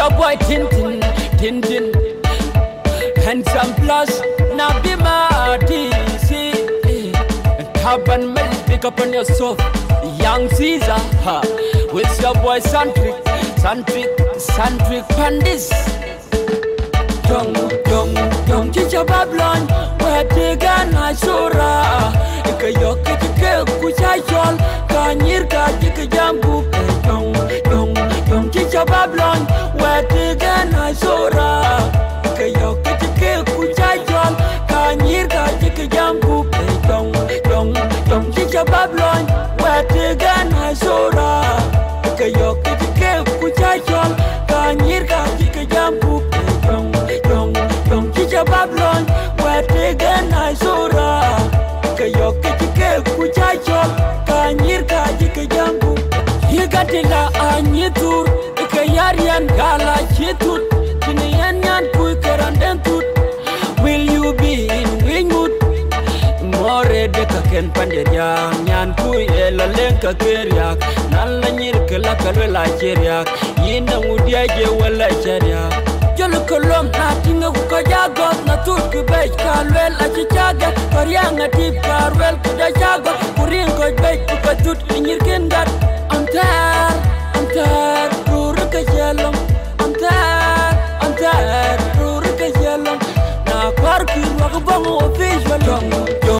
your boy Tintin, Tintin. Handsome plus, now be my DC. Tap and melt, pick up on yourself. Young Caesar, ha. With your boy Santric, Pandis. Young Chicha Babylon, where they got Nasura. If a yoke, Kuchachol, Kanyirka, Chika Jangu. Young Chicha Babylon, where they got Nasura. If a yoke, Kuchachol, Kanyirka, Chika Jangu. Young Chicha Babylon, where they got Nasura. If a yoke, Kuchachol, Kanyirka, Chika Jangu. Young Chicha Babylon, where they got Nasura. Kayoke chike kuchachol, kanyirka chike jambu. Higatila anyitur, ikayarian gala chitut. Tinayan kui karandentut. Will you be in wingwood? More de kaken panderiak, nyan kui elalenka keriak. Nala nyirkela kalwela cheriak. Yinda mudiaje wala cheriak. Jolo kolom na tinga kukajagot na turki bej kalwel achichaga Karianga tip karwel kudajagot Kurinko bej kukatut inyirkindat I'm tired, rurika jelom I'm tired, rurika jelom Na parki wakabango official